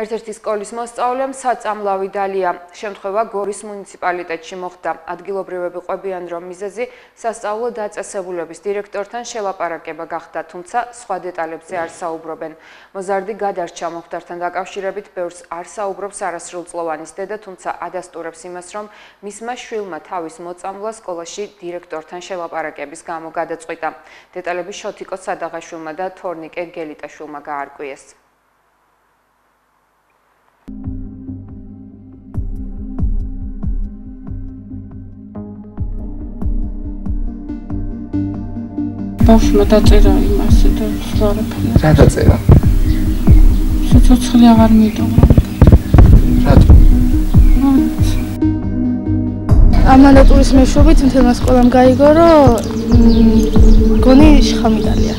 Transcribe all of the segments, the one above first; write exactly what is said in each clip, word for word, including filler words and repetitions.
ერთ-ერთი სკოლის მოსწავლემ საწამლავი დალია. შემთხვევა გორის მუნიციპალიტეტში მოხდა. ადგილობრივები ყვებიან, რომ მიზეზი სასწავლო დაწესებულების დირექტორთან შელაპარაკება გახდა, თუმცა სხვა დეტალებზე არ საუბრობენ. მოზარდი გადარჩა მომხდართან დაკავშირებით, ბევრს არ საუბრობს არასრულწლოვანის დედა, თუმცა ადასტურებს იმას, რომ მისმა შვილმა თავის მოწამვლა სკოლაში დირექტორთან შელაპარაკების გამო გადაწყვიტა. დეტალები შოთიკო სადაღაშვილმა და თორნიკე გელიტაშვილმა გაარკვიეს. ბავშვმა დაწერა იმასე და სხვა არაფერი. რა დაწერა? სიცოცხლე აღარ მიდოღა. რატომ? ამანატურის მეშვეობით მთელმა სკოლამ გაიგო, რომ გონი შხამით დალია.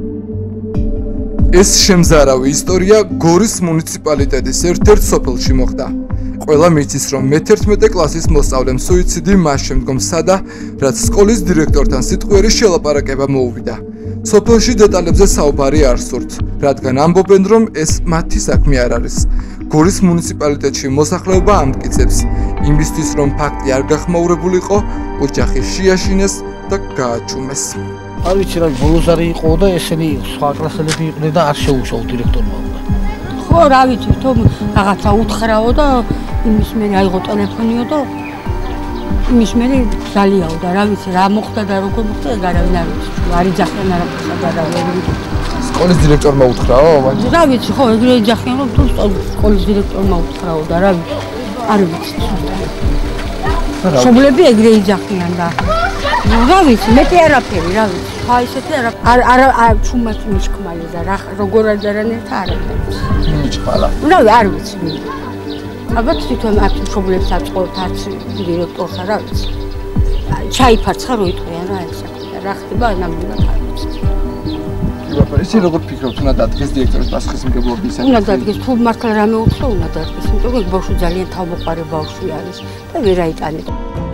ეს შემზარავი ისტორია გორის მუნიციპალიტეტის ერთ-ერთ სოფელში მოხდა. ყველა მიცის, რომ მეთერთმეტე კლასის მოსწავლემ სუიციდი მას შემდგომ სცადა, რაც სკოლის დირექტორთან სიტყვიერი შელაპარაკება მოუვიდა. სოფელში დეტალებზე საუბარი არ სურთ, რადგან ამბობენ, რომ ეს მათი საქმე არ არის. გორის მუნიციპალიტეტში მოსახლეობა ამტკიცებს, იმისთვის, რომ ფაქტი არ გახმაურებულიყო, ოჯახი შეაშინეს და გააჩუმეს. არ ვიცი რა ბოლოს არ იყო და ესენი სხვა კლასელები იყვნენ და არ შეუშაო დირექტორმა. ხო, რა ვიცი, თომ რაღაცა უთხრაო და იმის მე აიღო ტელეფონიო და იმის მე ზალიაო და რა ვიცი, რა მოხდა და როგორ მოხდა, არავინ არ ვიცი. არ იძახიან არაფერს და არავინ. სკოლის დირექტორმა უთხრაო? რა ვიცი, ხო, ეგრე იძახიან, რომ თუ სკოლის დირექტორმა უთხრაო და რა ვიცი. არ ვიცი. შობლები ეგრე იძახიან და რა ვიცი, მეტი არაფერი, რა ვიცი. ხა ისეთი არ არ არ ჩუმაც მიშკმალი და რა როგორ არანერთა არ არის. მიჭყალა. რა არ ვიცი. ალბათ თვითონ აქ შობლებს აწყობთ არც დირექტორს რა ვიცი. ჩაიფარცხა რო იტყვიან რა ეს საქმე. რა ხდება ნამდვილად არ ვიცი. ისი როგორ ფიქრობთ, უნდა დადგეს დირექტორის პასუხისმგებლობის? უნდა დადგეს, თუ მართლა რამე უცხო უნდა დადგეს, იმიტომ რომ ბავშვი ძალიან თავმოყარე ბავშვი არის და ვერ აიტანეთ.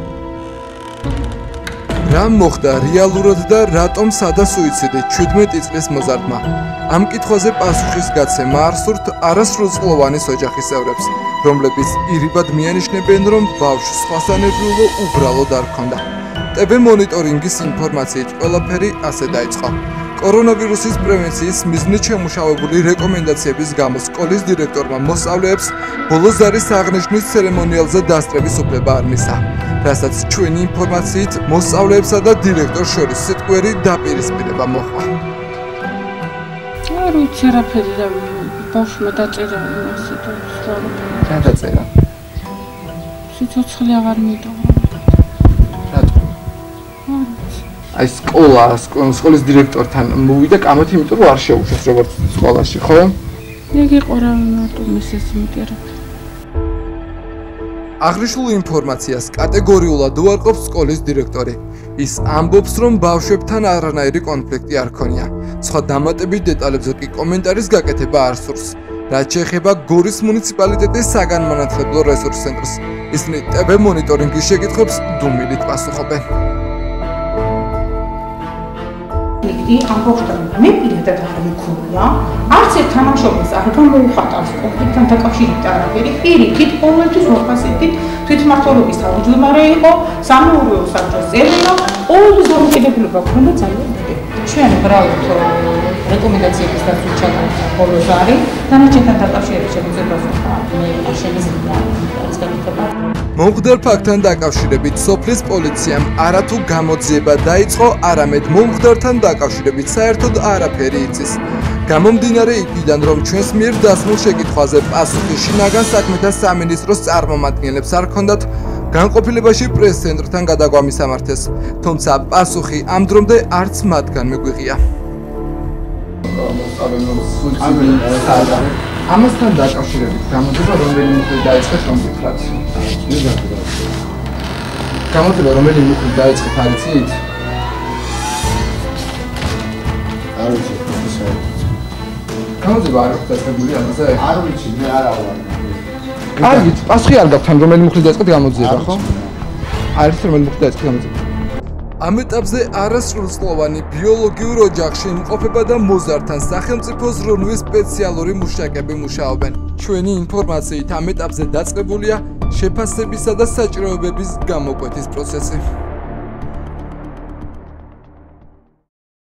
რა მოხდა რეალურად და რატომ სცადა სუიციდი ჩვიდმეტი წლის მოზარდმა? ამ კითხვაზე პასუხის გაცემა არ სურთ არასრულწლოვანის ოჯახის წევრებს, რომლებიც ირიბად მიანიშნებენ, რომ ბავშვს სხვასანერვიულო უბრალოდ არ ჰქონდა. ტბ მონიტორინგის ინფორმაციით ყველაფერი ასე დაიწყო. კორონავირუსის პრევენციის მიზნით შემუშავებული რეკომენდაციების გამო სკოლის დირექტორმა მოსწავლეებს ბოლო ზარის აღნიშვნის ცერემონიალზე დასწრების უფლება არ მისცა, რასაც ჩვენი ინფორმაციით მოსწავლეებსა და დირექტორს შორის სიტყვიერი დაპირისპირება მოჰყვა. არ ვიცი არაფერი რა ბავშვმა დაწერა იმასე და სხვა არაფერი. რა დაწერა? სიცოცხლე აღარ მიდოღა. რატომ? აი სკოლა, სკოლის დირექტორთან მოვიდა კამათი, იმიტომ რომ არ შეუშვეს როგორც სკოლაში, ხო? ეგ იყო რა მარტო მისეს მეტი არაფერი. აღნიშნულ ინფორმაციას კატეგორიულად უარყოფს სკოლის დირექტორი. ის ამბობს, რომ ბავშვებთან არანაირი კონფლიქტი არ ქონია. სხვა დამატებით დეტალებზე კი კომენტარის გაკეთება არ სურს. რაც შეეხება გორის მუნიციპალიტეტის საგანმანათლებლო რესურს ცენტრს, ისინი ტბ მონიტორინგის შეკითხვებს დუმილით პასუხობენ. ამ ბავშვთან მე პირადად არ მქონია, არც ერთ თანამშრომელს არ გამოუხატავს კონფლიქტთან დაკავშირებით არაფერი. პირიქით, ყოველთვის მოხასიათით თვითმმართველობის თავმჯდომარე იყო, სამეურვეო საბჭოს წევრი და ყოველთვის დამოკიდებულება ჰქონდა ძალიან დიდი. ჩვენ ბრალოთ რეკომენდაციების დაცვის ჩატარება ბოლოს არის, დანარჩენთან დაკავშირებით შეგვიძლია მე არ შემიძლია ეს გაკეთება. მომხდარ ფაქტთან დაკავშირებით სოფლის პოლიციამ არათუ გამოძიება დაიწყო, არამედ მომხდართან დაკავშირებით საერთოდ არაფერი იცის. გამომდინარე იქიდან, რომ ჩვენს მიერ დასმულ შეკითხვაზე პასუხი შინაგან საქმეთა სამინისტროს წარმომადგენლებს არ ჰქონდათ, განყოფილებაში პრეს-ცენტრთან გადაგვამისამართეს, თუმცა პასუხი ამ დრომდე არც მათგან მიგვიღია. ამასთან დაკავშირებით გამოძიება რომელი მუხლით დაიწყეს, რომ ვთქვათ? გამოძიება რომელი მუხლით დაიწყეთ, არ იცით? არ ვიცი, ისე. გამოძიება არ აქვს დაწყებული ამაზე? არ ვიცი, მე არა ვარ. კარგით, პასუხი არ გაქვთ, რომელი მუხლით დაიწყეთ გამოძიება, ხო? არის რომელი მუხლით დაიწყეთ გამოძიება? ამ ეტაპზე არასრულწლოვანი ბიოლოგიურ ოჯახში იმყოფება და მოზარდთან სახელმწიფო ზრუნვის სპეციალური მუშაკები მუშაობენ. ჩვენი ინფორმაციით ამ ეტაპზე დაწყებულია შეფასებისა და საჭიროებების გამოკვეთის პროცესი.